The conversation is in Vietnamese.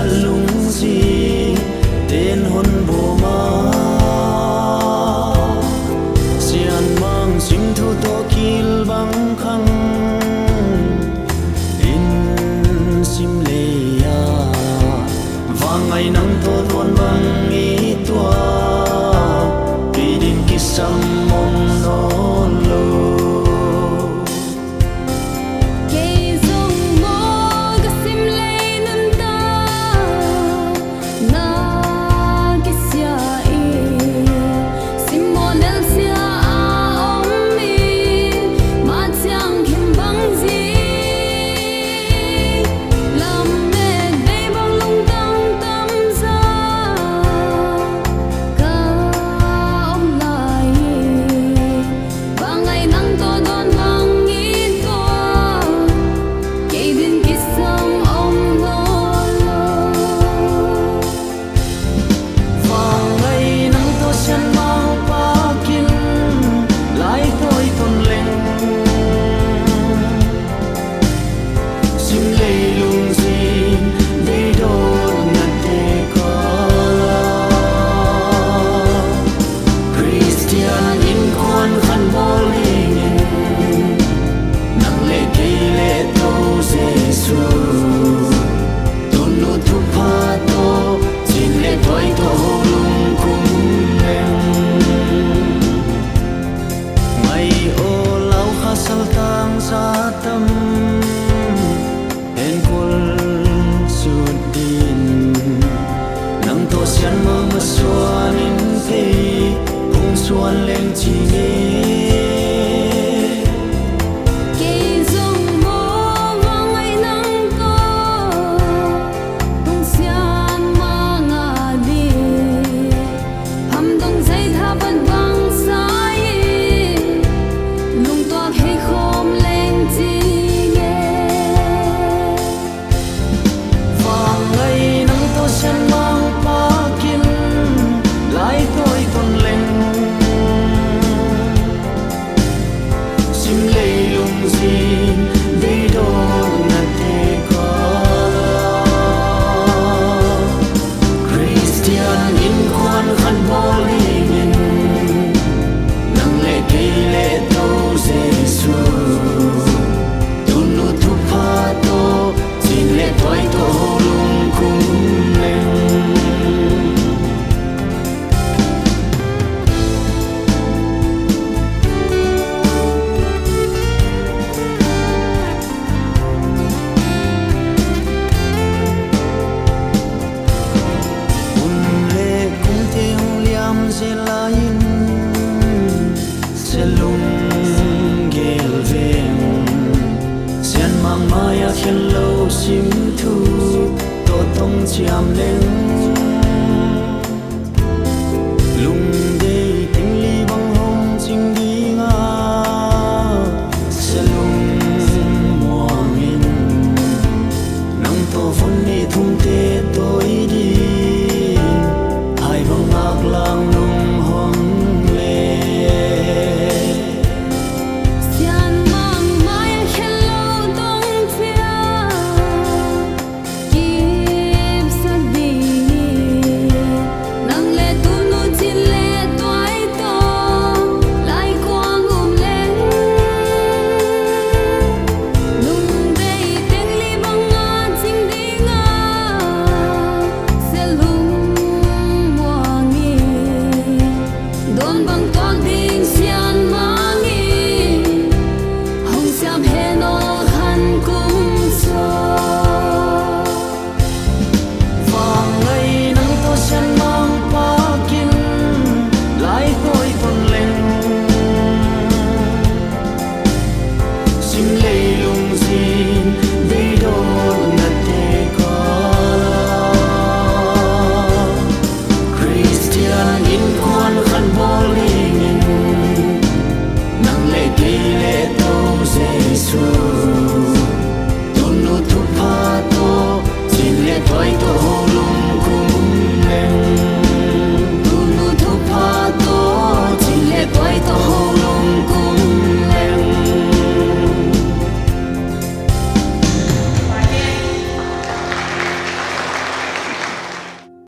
lung si tên hôn bồ ma sian mang sim thu to kil bang khang in sim le ya vangai nang to don bang i tua pidin kisam mom no lo xuân lên chỉ nghe cây rong mô vang ngày nắng to tung xian ma ngà đi hầm tung dây tha vẫn vang sai lung toạc hay khom lên chỉ nghe vàng ngày nắng to xian mang pa kim lại tôi tuần lên đi đâu ngặt thế có Christian in quan khăn bó lý nhìn nắng lệ cây lệ